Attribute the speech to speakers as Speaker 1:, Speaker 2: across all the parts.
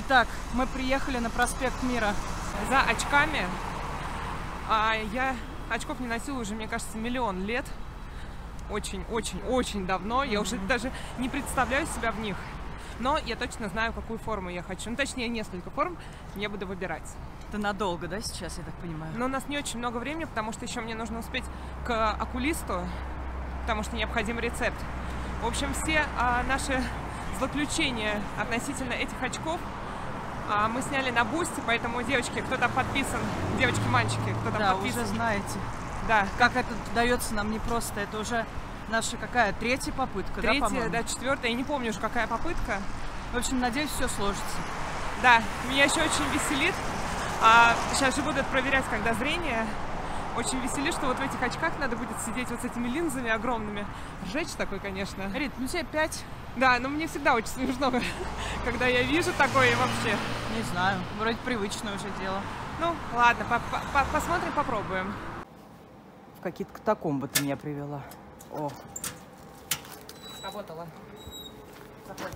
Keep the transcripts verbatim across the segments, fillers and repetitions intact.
Speaker 1: Итак, мы приехали на проспект Мира
Speaker 2: за очками. А я очков не носила уже, мне кажется, миллион лет. Очень-очень-очень давно. Я уже даже не представляю себя в них. Но я точно знаю, какую форму я хочу. Ну, точнее, несколько форм я буду выбирать.
Speaker 1: Это надолго, да, сейчас, я так понимаю?
Speaker 2: Но у нас не очень много времени, потому что еще мне нужно успеть к окулисту, потому что необходим рецепт. В общем, все а, наши злоключения относительно этих очков а, мы сняли на Бусти, поэтому, девочки, кто там подписан, девочки-мальчики, кто там
Speaker 1: да,
Speaker 2: подписан.
Speaker 1: уже знаете.
Speaker 2: Да.
Speaker 1: Как это дается нам непросто. Это уже наша какая? Третья попытка,
Speaker 2: Третья,
Speaker 1: да, по-моему?
Speaker 2: да, четвертая. Я не помню уже, какая попытка.
Speaker 1: В общем, надеюсь, все сложится.
Speaker 2: Да, меня еще очень веселит. А сейчас же будут проверять, когда зрение. Очень веселит, что вот в этих очках надо будет сидеть вот с этими линзами огромными. Ржечь такой, конечно.
Speaker 1: Рит, ну тебе пять.
Speaker 2: Да, но мне всегда очень смешно, когда я вижу такое вообще.
Speaker 1: Не знаю, вроде привычное уже дело.
Speaker 2: Ну, ладно, по -по посмотрим, попробуем.
Speaker 1: В какие-то катакомбы ты меня привела. О.
Speaker 2: Работала. Заходим.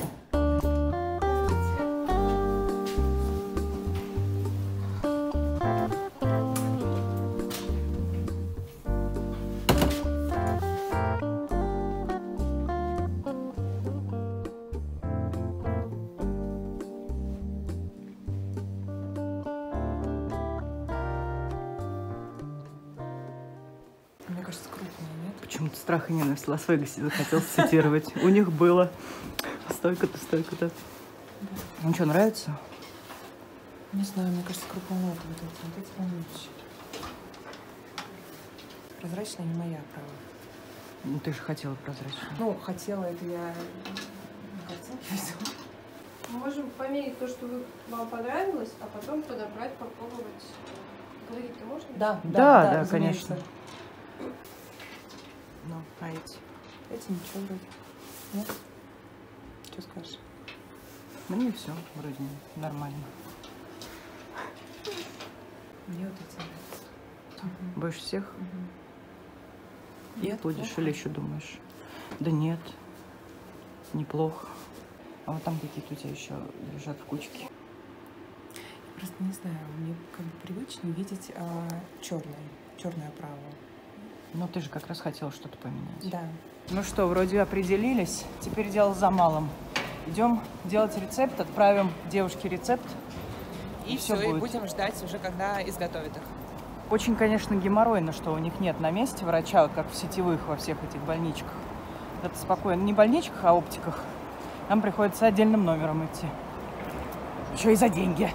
Speaker 2: Мне кажется, крупные, нет?
Speaker 1: Почему-то страх и ненависть в Лас-Вегасе захотел цитировать. У них было столько-то, столько-то. Ну что, нравится?
Speaker 2: Не знаю, мне кажется, крупновато вот эти, вот эти вонючие. Прозрачная не моя, правда.
Speaker 1: Ну ты же хотела прозрачно.
Speaker 2: Ну, хотела, это я...
Speaker 3: Мы можем померить то, что вы, вам понравилось, а потом подобрать, попробовать. Говорить-то можно?
Speaker 2: Да,
Speaker 1: да, да, да,
Speaker 2: разумеется.
Speaker 1: конечно. Ну, а эти?
Speaker 2: Эти ничего вроде. Нет? Что скажешь?
Speaker 1: Мне все вроде нормально.
Speaker 2: Мне вот эти нравятся.
Speaker 1: Больше всех?
Speaker 2: Угу.
Speaker 1: Их будешь или еще думаешь? Да нет, неплохо. А вот там какие-то у тебя еще лежат в кучке.
Speaker 2: Я просто не знаю, мне как бы привычнее видеть а, черное, черное право.
Speaker 1: Но ты же как раз хотела что-то поменять.
Speaker 2: Да.
Speaker 1: Ну что, вроде определились. Теперь дело за малым. Идем делать рецепт, отправим девушке рецепт.
Speaker 2: И, и все, будет. И будем ждать уже, когда изготовят их.
Speaker 1: Очень, конечно, геморройно, что у них нет на месте врача, как в сетевых во всех этих больничках. Это спокойно. Не больничках, а оптиках. Нам приходится отдельным номером идти. Еще и за деньги.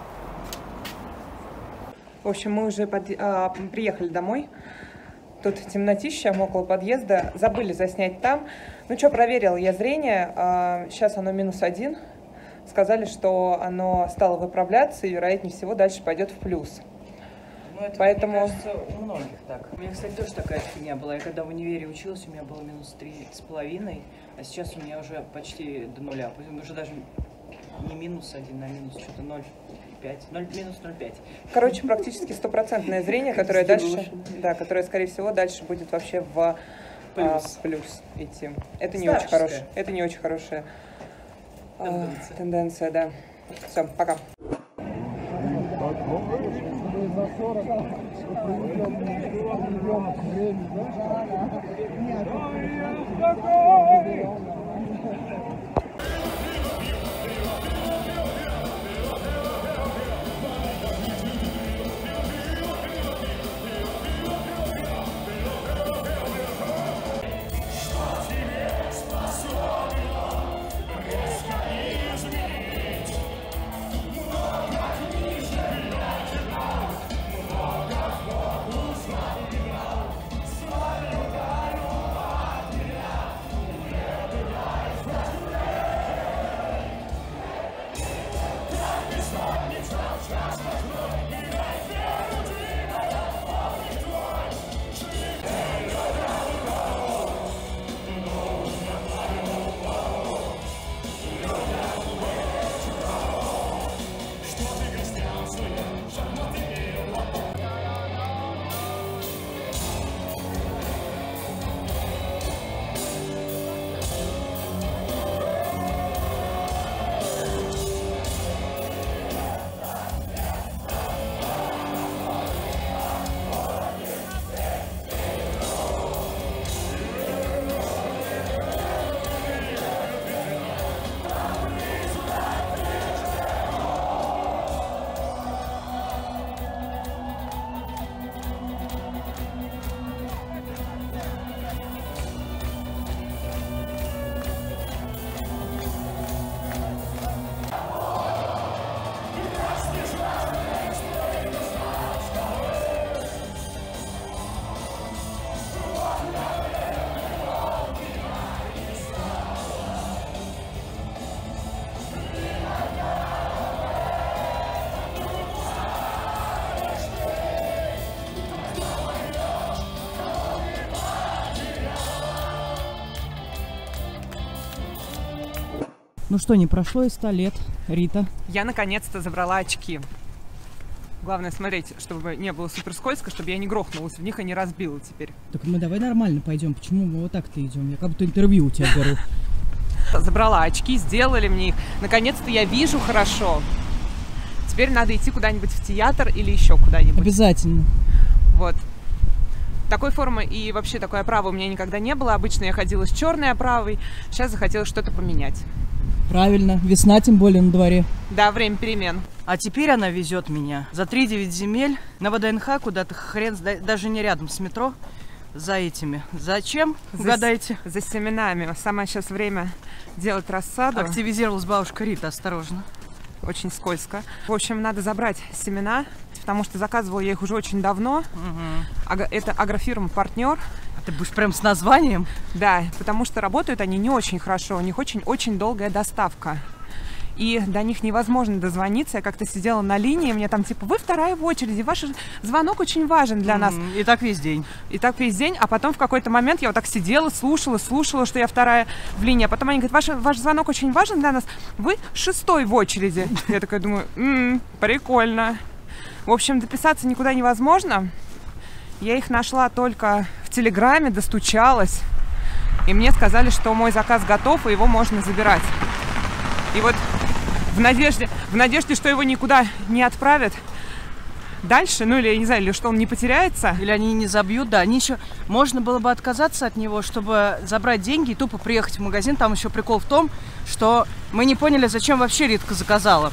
Speaker 2: В общем, мы уже под, а, приехали домой. Тут темнотища, мы около подъезда. Забыли заснять там. Ну что, проверила я зрение. А, сейчас оно минус один. Сказали, что оно стало выправляться и, вероятнее всего, дальше пойдет в плюс.
Speaker 1: Ну, это,
Speaker 2: поэтому...
Speaker 1: мне кажется, у многих так. У меня, кстати, тоже такая фигня была. Я когда в универе училась, у меня было минус три с половиной, а сейчас у меня уже почти до нуля. Уже даже не минус один, а минус что-то ноль пять. минус ноль пять.
Speaker 2: Короче, практически стопроцентное зрение, которое дальше, да, которое, скорее всего, дальше будет вообще в плюс, а, в плюс идти. Это не очень хорошая. Это не очень хорошая тенденция. А, тенденция, да. Все, пока.
Speaker 1: Ну что, не прошло и ста лет, Рита.
Speaker 2: Я наконец-то забрала очки. Главное смотреть, чтобы не было супер скользко, чтобы я не грохнулась в них и не разбила теперь.
Speaker 1: Так мы давай нормально пойдем. Почему мы вот так-то идем? Я как будто интервью у тебя беру.
Speaker 2: Забрала очки, сделали мне их. Наконец-то я вижу хорошо. Теперь надо идти куда-нибудь в театр или еще куда-нибудь.
Speaker 1: Обязательно.
Speaker 2: Вот. Такой формы и вообще такой оправы у меня никогда не было. Обычно я ходила с черной оправой. Сейчас захотелось что-то поменять.
Speaker 1: Правильно. Весна тем более на дворе.
Speaker 2: Да, время перемен.
Speaker 1: А теперь она везет меня за три девять земель на ВДНХ куда-то, хрен, даже не рядом с метро, за этими. Зачем? Угадайте.
Speaker 2: За, за семенами. Самое сейчас время делать рассаду.
Speaker 1: Активизировалась бабушка Рита, осторожно.
Speaker 2: Очень скользко. В общем, надо забрать семена, потому что заказывала я их уже очень давно. Угу. Это агрофирма «Партнер».
Speaker 1: А ты будешь прям с названием?
Speaker 2: Да, потому что работают они не очень хорошо, у них очень-очень долгая доставка. И до них невозможно дозвониться. Я как-то сидела на линии, мне там типа, вы вторая в очереди, ваш звонок очень важен для нас.
Speaker 1: И так весь день.
Speaker 2: И так весь день, а потом в какой-то момент я вот так сидела, слушала, слушала, что я вторая в линии, а потом они говорят, ваш, ваш звонок очень важен для нас, вы шестой в очереди. Я такая думаю, м-м, прикольно. В общем, дописаться никуда невозможно. Я их нашла только в Телеграме, достучалась, и мне сказали, что мой заказ готов, и его можно забирать. И вот в надежде, в надежде, что его никуда не отправят дальше, ну или, я не знаю, или что он не потеряется.
Speaker 1: Или они не забьют, да. Они еще... Можно было бы отказаться от него, чтобы забрать деньги и тупо приехать в магазин. Там еще прикол в том, что мы не поняли, зачем вообще Ритка заказала.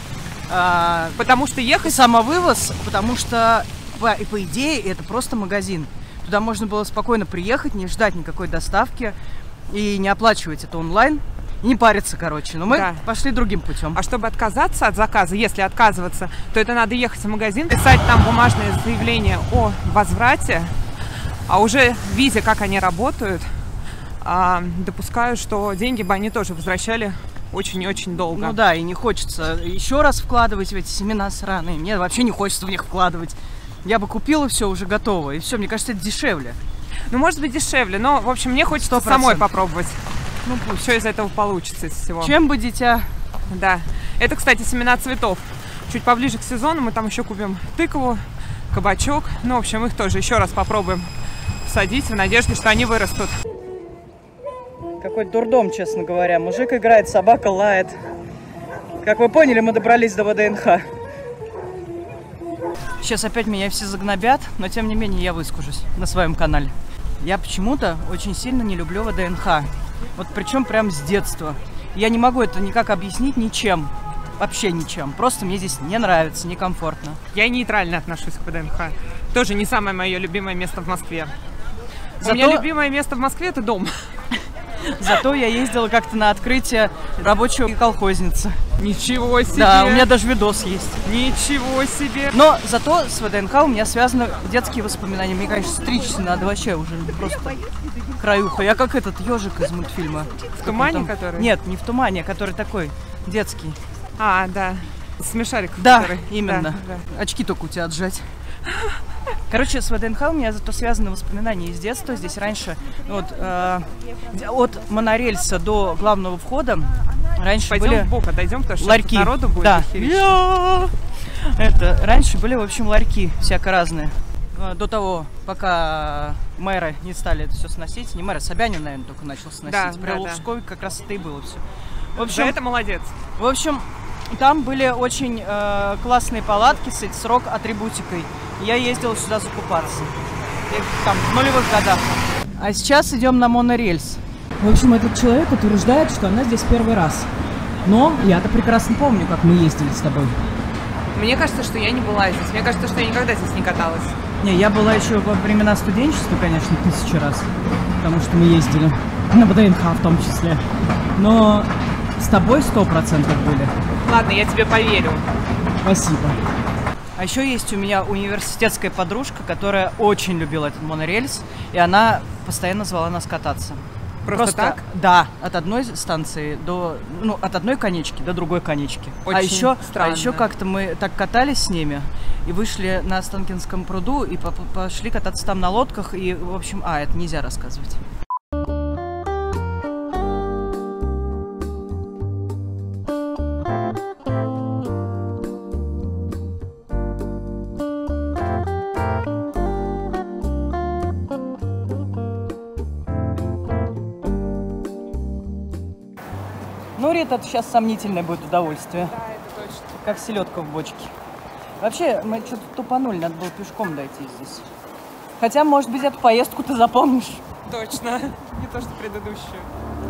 Speaker 2: А, потому что ехать...
Speaker 1: Самовывоз, потому что, по, и по идее, это просто магазин. Туда можно было спокойно приехать, не ждать никакой доставки и не оплачивать это онлайн. И не париться, короче. Но мы да. пошли другим путем.
Speaker 2: А чтобы отказаться от заказа, если отказываться, то это надо ехать в магазин, писать там бумажное заявление о возврате, а уже видя, как они работают, допускаю, что деньги бы они тоже возвращали очень и очень долго.
Speaker 1: Ну да, и не хочется еще раз вкладывать в эти семена сраные. Мне вообще не хочется в них вкладывать. Я бы купила все уже готово, и все, мне кажется, это дешевле.
Speaker 2: Ну, может быть, дешевле, но, в общем, мне хочется сто процентов самой попробовать. Ну, пусть. Что из этого получится, из всего.
Speaker 1: Чем бы дитя?
Speaker 2: Да. Это, кстати, семена цветов. Чуть поближе к сезону мы там еще купим тыкву, кабачок. Ну, в общем, их тоже еще раз попробуем посадить в надежде, что они вырастут.
Speaker 1: Какой дурдом, честно говоря. Мужик играет, собака лает. Как вы поняли, мы добрались до ВДНХ. Сейчас опять меня все загнобят, но тем не менее я выскажусь на своем канале. Я почему-то очень сильно не люблю ВДНХ. Вот причем прям с детства. Я не могу это никак объяснить ничем. Вообще ничем. Просто мне здесь не нравится, некомфортно.
Speaker 2: Я нейтрально отношусь к ВДНХ. Тоже не самое мое любимое место в Москве.
Speaker 1: Зато...
Speaker 2: У меня любимое место в Москве – это дом.
Speaker 1: Зато я ездила как-то на открытие рабочего колхозницы.
Speaker 2: Ничего себе!
Speaker 1: Да, у меня даже видос есть.
Speaker 2: Ничего себе!
Speaker 1: Но зато с ВДНХ у меня связаны детские воспоминания. Мне, конечно, стричься надо вообще уже просто краюха. Я как этот ежик из мультфильма.
Speaker 2: В тумане, который?
Speaker 1: Нет, не в тумане, который такой детский.
Speaker 2: А, да. Смешарик.
Speaker 1: Да,
Speaker 2: который...
Speaker 1: именно.
Speaker 2: Да, да.
Speaker 1: Очки только у тебя отжать. Короче, с ВДНХ у меня зато связаны воспоминания из детства. Здесь раньше вот, э, от монорельса до главного входа раньше
Speaker 2: Пойдем
Speaker 1: были
Speaker 2: в бок, отойдем, потому что
Speaker 1: ларьки.
Speaker 2: Народу будет.
Speaker 1: Да. Это раньше были, в общем, ларьки всяко разные. До того, пока мэры не стали это все сносить. Не мэры, Собянин, наверное, только начал сносить.
Speaker 2: Да,
Speaker 1: При
Speaker 2: да,
Speaker 1: Лужской
Speaker 2: да.
Speaker 1: как раз это и было все. В
Speaker 2: общем, это молодец.
Speaker 1: В общем, там были очень э, классные палатки с, с рок-атрибутикой. Я ездила сюда закупаться. И, там, в нулевых годах. А сейчас идем на монорельс. В общем, этот человек утверждает, что она здесь первый раз. Но я-то прекрасно помню, как мы ездили с тобой.
Speaker 2: Мне кажется, что я не была здесь. Мне кажется, что я никогда здесь не каталась.
Speaker 1: Не, я была еще во времена студенчества, конечно, тысячу раз. Потому что мы ездили на ВДНХ в том числе. Но с тобой сто процентов были.
Speaker 2: Ладно, я тебе поверю.
Speaker 1: Спасибо. А еще есть у меня университетская подружка, которая очень любила этот монорельс, и она постоянно звала нас кататься.
Speaker 2: Просто, Просто так?
Speaker 1: Да, от одной станции до, ну, от одной конечки до другой конечки.
Speaker 2: Очень
Speaker 1: а еще,
Speaker 2: странно.
Speaker 1: А еще как-то мы так катались с ними и вышли на Останкинском пруду и пошли кататься там на лодках и, в общем, а, это нельзя рассказывать. Ну, Рит, это сейчас сомнительное будет удовольствие.
Speaker 2: Да, это точно.
Speaker 1: Как селедка в бочке. Вообще, мы что-то тупанули, надо было пешком дойти здесь. Хотя, может быть, эту поездку ты запомнишь.
Speaker 2: Точно. Не то, что предыдущую.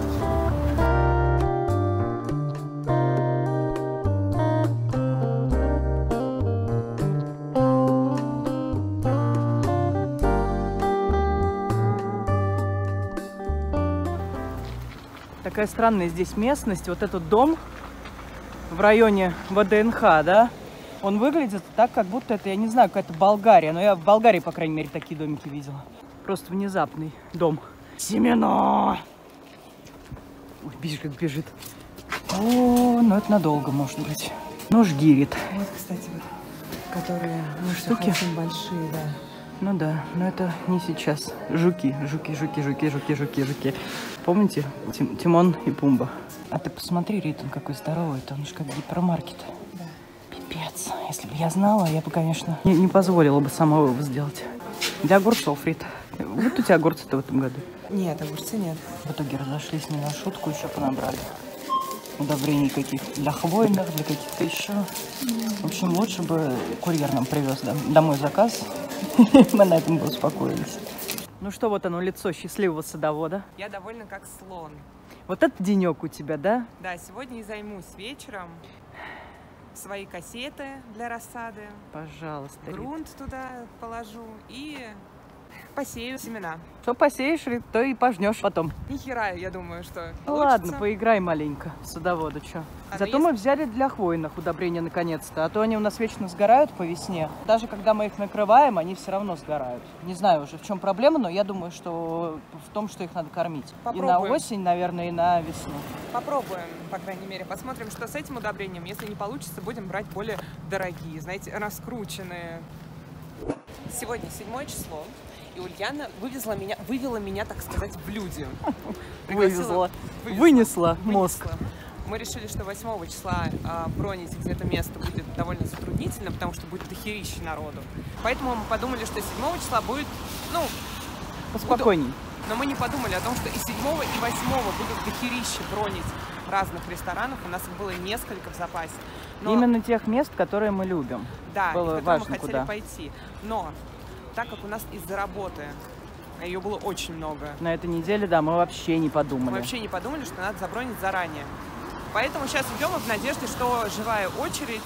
Speaker 1: Такая странная здесь местность. Вот этот дом в районе ВДНХ, да, он выглядит так, как будто это, я не знаю, какая-то Болгария. Но я в Болгарии, по крайней мере, такие домики видела. Просто внезапный дом. Семена! Ой, бежит, как бежит. О, ну это надолго, может быть. Ну, жгирит.
Speaker 2: Вот, кстати, вот, которые
Speaker 1: штуки
Speaker 2: очень большие, да.
Speaker 1: Ну да, но это не сейчас. Жуки, жуки, жуки, жуки, жуки, жуки, жуки. Помните? Тим, Тимон и Пумба. А ты посмотри, Рит, он какой здоровый. Это он же как гипермаркет.
Speaker 2: Да.
Speaker 1: Пипец. Если бы я знала, я бы, конечно, не, не позволила бы сама его сделать. Для огурцов, Рит. Вот у тебя огурцы-то в этом году.
Speaker 2: Нет, огурцы нет.
Speaker 1: В итоге разошлись не на шутку, еще понабрали. Удобрений каких для хвойных, для каких-то еще. В общем, лучше бы курьер нам привез домой заказ. Мы на этом бы успокоились. Ну что, вот оно, лицо счастливого садовода.
Speaker 2: Я довольна как слон.
Speaker 1: Вот это денек у тебя, да?
Speaker 2: Да, сегодня и займусь вечером. Свои кассеты для рассады.
Speaker 1: Пожалуйста, Рит.
Speaker 2: Грунт туда положу и посею семена.
Speaker 1: Что посеешь, Рит, то и пожнешь потом.
Speaker 2: Ни хера, я думаю, что
Speaker 1: Ну
Speaker 2: получится.
Speaker 1: ладно, поиграй маленько в садовода, что.
Speaker 2: А,
Speaker 1: Зато
Speaker 2: ну,
Speaker 1: мы
Speaker 2: если-
Speaker 1: взяли для хвойных удобрения наконец-то, а то они у нас вечно сгорают по весне. Даже когда мы их накрываем, они все равно сгорают. Не знаю уже, в чем проблема, но я думаю, что в том, что их надо кормить. И на
Speaker 2: Попробуем.
Speaker 1: осень, наверное, и на весну.
Speaker 2: Попробуем, по крайней мере, посмотрим, что с этим удобрением. Если не получится, будем брать более дорогие, знаете, раскрученные. Сегодня седьмое число, и Ульяна вывезла меня, вывела меня, так сказать, в люди.
Speaker 1: Вывезла.
Speaker 2: Вывезла.
Speaker 1: Вынесла мозг.
Speaker 2: Вынесла. Мы решили, что восьмого числа а, бронить где-то место будет довольно затруднительно, потому что будет дохерища народу. Поэтому мы подумали, что седьмого числа будет, ну,
Speaker 1: Поспокойней.
Speaker 2: но мы не подумали о том, что и седьмого, и восьмого будут дохерища бронить разных ресторанов. У нас их было несколько в запасе. Но,
Speaker 1: Именно тех мест, которые мы любим.
Speaker 2: да,
Speaker 1: было
Speaker 2: и в которые
Speaker 1: важно,
Speaker 2: мы хотели
Speaker 1: куда.
Speaker 2: пойти. Но так как у нас из-за работы ее было очень много,
Speaker 1: На этой неделе, да, мы вообще не подумали.
Speaker 2: мы вообще не подумали, что надо забронить заранее. Поэтому сейчас идем в надежде, что живая очередь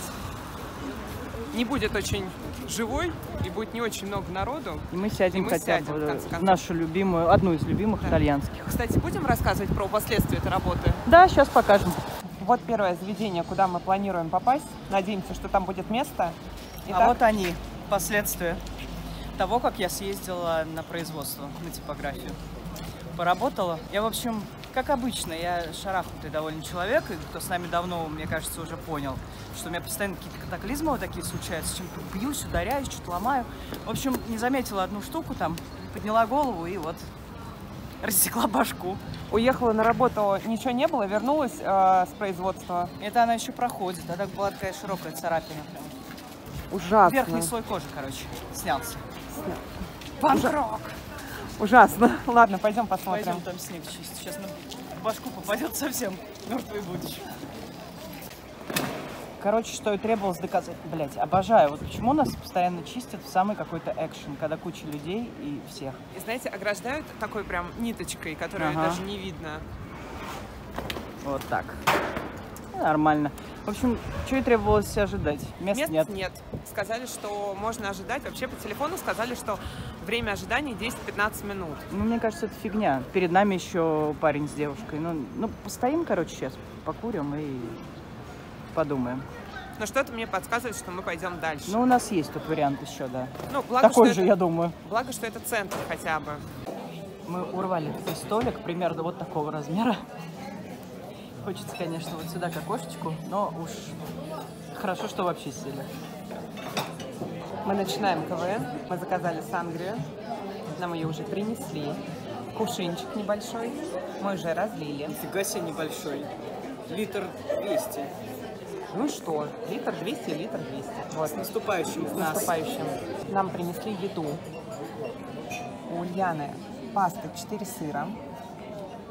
Speaker 2: не будет очень живой и будет не очень много народу.
Speaker 1: И мы сядем
Speaker 2: И мы
Speaker 1: хотя
Speaker 2: сядем, в
Speaker 1: бы
Speaker 2: конце
Speaker 1: в
Speaker 2: концов.
Speaker 1: нашу любимую, одну из любимых
Speaker 2: Да.
Speaker 1: итальянских.
Speaker 2: Кстати, будем рассказывать про последствия этой работы?
Speaker 1: Да, сейчас покажем.
Speaker 2: Вот первое заведение, куда мы планируем попасть. Надеемся, что там будет место.
Speaker 1: А вот они, последствия того, как я съездила на производство, на типографию. Поработала. Я, в общем, как обычно, я шарахнутый довольно человек, и кто с нами давно, мне кажется, уже понял, что у меня постоянно какие-то катаклизмы вот такие случаются, чем-то бьюсь, ударяюсь, что-то ломаю. В общем, не заметила одну штуку там, подняла голову и вот рассекла башку.
Speaker 2: Уехала на работу, ничего не было, вернулась э, с производства.
Speaker 1: Это она еще проходит, а так была такая широкая царапина прям.
Speaker 2: Ужасно.
Speaker 1: Верхний слой кожи, короче, снялся. Панк-рок!
Speaker 2: Ужасно. Ладно, пойдем посмотрим.
Speaker 1: Пойдем там снег чистить. Сейчас на башку попадет совсем мертвый будешь. Короче, что и требовалось доказать. Блять, обожаю. Вот почему нас постоянно чистят в самый какой-то экшен, когда куча людей и всех.
Speaker 2: И знаете, ограждают такой прям ниточкой, которую
Speaker 1: Ага.
Speaker 2: даже не видно.
Speaker 1: Вот так. Нормально. В общем, что и требовалось ожидать. Мест,
Speaker 2: Мест
Speaker 1: нет.
Speaker 2: нет. Сказали, что можно ожидать. Вообще по телефону сказали, что время ожидания десять-пятнадцать минут.
Speaker 1: Ну, мне кажется, это фигня. Перед нами еще парень с девушкой. Ну, ну постоим, короче, сейчас, покурим и подумаем.
Speaker 2: Но что-то мне подсказывает, что мы пойдем дальше.
Speaker 1: Ну, у нас есть тут вариант еще, да.
Speaker 2: Ну, благо,
Speaker 1: Такой
Speaker 2: что
Speaker 1: же,
Speaker 2: это,
Speaker 1: я думаю.
Speaker 2: благо, что это центр хотя бы.
Speaker 1: Мы урвали такой столик примерно вот такого размера. Хочется, конечно, вот сюда к окошечку, но уж хорошо, что вообще сели.
Speaker 2: Мы начинаем КВН. Мы заказали сангрию. Нам ее уже принесли. Кувшинчик небольшой. Мы уже разлили.
Speaker 1: Нифига себе небольшой. Литр двести.
Speaker 2: Ну что, литр двести, литр двести. Вот.
Speaker 1: С наступающим
Speaker 2: С
Speaker 1: нас.
Speaker 2: наступающим. Нам принесли еду. У Ульяны паста четыре сыра.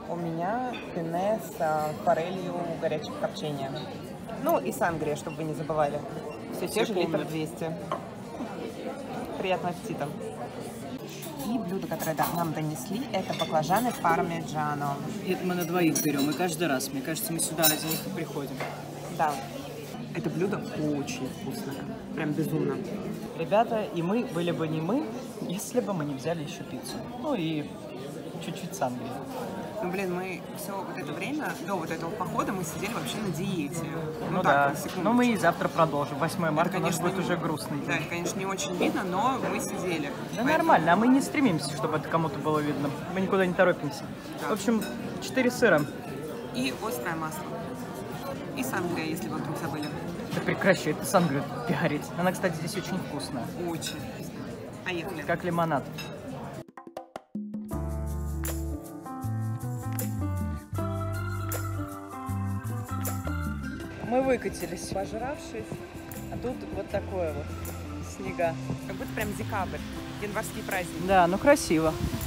Speaker 2: У меня пюре с форелью горячего копчения. Ну и сангрия, чтобы вы не забывали. Все те же литр двести. Приятного аппетита. И блюдо, которое нам донесли, это баклажаны пармиджано.
Speaker 1: Это мы на двоих берем, и каждый раз, мне кажется, мы сюда ради них и приходим.
Speaker 2: Да. Это блюдо очень вкусное. Прям безумно.
Speaker 1: Ребята, и мы были бы не мы, если бы мы не взяли еще пиццу. Ну и чуть-чуть сангрии.
Speaker 2: Ну, блин, мы все вот это время, до вот этого похода, мы сидели вообще на диете.
Speaker 1: Ну,
Speaker 2: ну
Speaker 1: да,
Speaker 2: так,
Speaker 1: но мы и завтра продолжим. восьмое марта
Speaker 2: это,
Speaker 1: у нас будет
Speaker 2: не...
Speaker 1: уже грустный день.
Speaker 2: Да, это, конечно, не очень видно, но мы сидели.
Speaker 1: Да
Speaker 2: Поэтому...
Speaker 1: нормально, а мы не стремимся, чтобы это кому-то было видно. Мы никуда не торопимся. Да. В общем, четыре сыра.
Speaker 2: И острое масло. И сангрия, если вы вдруг забыли.
Speaker 1: Да прекращай, это сангрия пиарить. Она, кстати, здесь очень вкусная.
Speaker 2: Очень вкусная. Поехали.
Speaker 1: Как лимонад. Мы выкатились, пожравшись, а тут вот такое вот снега.
Speaker 2: Как будто прям декабрь, январский праздник.
Speaker 1: Да, ну красиво.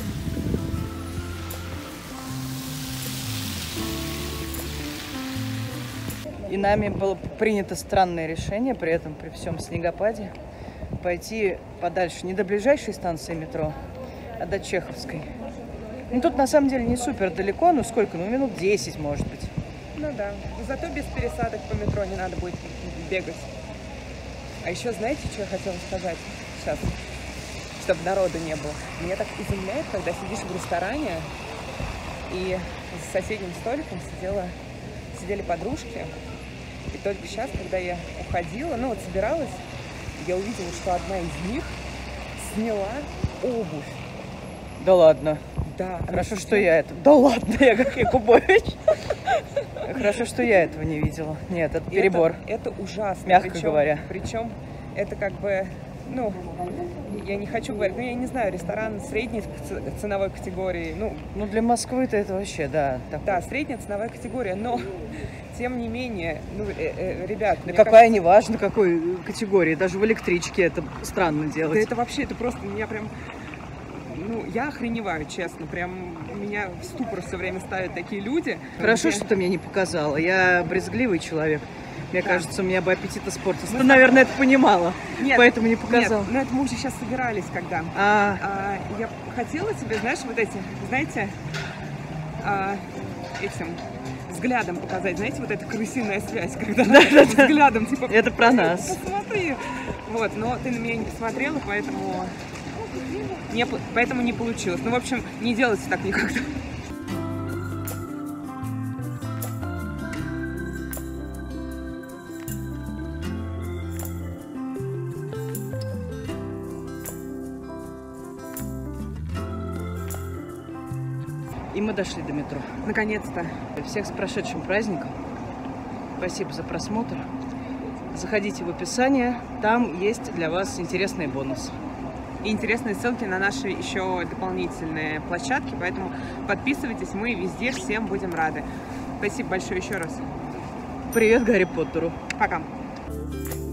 Speaker 1: И нами было принято странное решение, при этом при всем снегопаде, пойти подальше, не до ближайшей станции метро, а до Чеховской. Ну тут на самом деле не супер далеко, ну сколько, ну минут десять может быть.
Speaker 2: Ну да, зато без пересадок по метро не надо будет бегать. А еще знаете, что я хотела сказать сейчас, чтобы народу не было? Меня так изумляет, когда сидишь в ресторане, и за соседним столиком сидела, сидели подружки, и только сейчас, когда я уходила, ну вот собиралась, я увидела, что одна из них сняла обувь.
Speaker 1: Да ладно.
Speaker 2: Да.
Speaker 1: Хорошо, что я это... Да ладно, я как Якубович. Хорошо, что я этого не видела. Нет, это перебор.
Speaker 2: Это, это ужасно.
Speaker 1: Мягко
Speaker 2: причем,
Speaker 1: говоря.
Speaker 2: Причем это как бы, ну, я не хочу говорить, ну, я не знаю, ресторан средней ценовой категории, ну...
Speaker 1: Ну, для Москвы-то это вообще, да. Такой.
Speaker 2: Да, средняя ценовая категория, но, тем не менее, ну, э, э, ребят...
Speaker 1: Да какая, кажется, неважно, какой категории, даже в электричке это странно делать.
Speaker 2: Да это вообще, это просто меня прям... Ну, я охреневаю, честно. Прям меня в ступор все время ставят такие люди.
Speaker 1: Хорошо,
Speaker 2: где...
Speaker 1: что ты меня не показала. Я брезгливый человек. Мне да. кажется, у меня бы аппетит испортился. Ты, наверное, это понимала,
Speaker 2: нет,
Speaker 1: поэтому не показала.
Speaker 2: Нет, но это мы уже сейчас собирались, когда.
Speaker 1: А...
Speaker 2: А, я хотела тебе, знаешь, вот эти, знаете, а, этим взглядом показать. Знаете, вот эта крысиная связь, когда
Speaker 1: да, да,
Speaker 2: взглядом, типа...
Speaker 1: Это про нас.
Speaker 2: Посмотри. Вот, но ты на меня не посмотрела, поэтому... Не, поэтому не получилось. Ну, в общем, не делайте так никогда.
Speaker 1: И мы дошли до метро.
Speaker 2: Наконец-то.
Speaker 1: Всех с прошедшим праздником. Спасибо за просмотр. Заходите в описание. Там есть для вас интересные бонусы.
Speaker 2: И интересные ссылки на наши еще дополнительные площадки, поэтому подписывайтесь, мы везде всем будем рады. Спасибо большое еще раз.
Speaker 1: Привет Гарри Поттеру.
Speaker 2: Пока.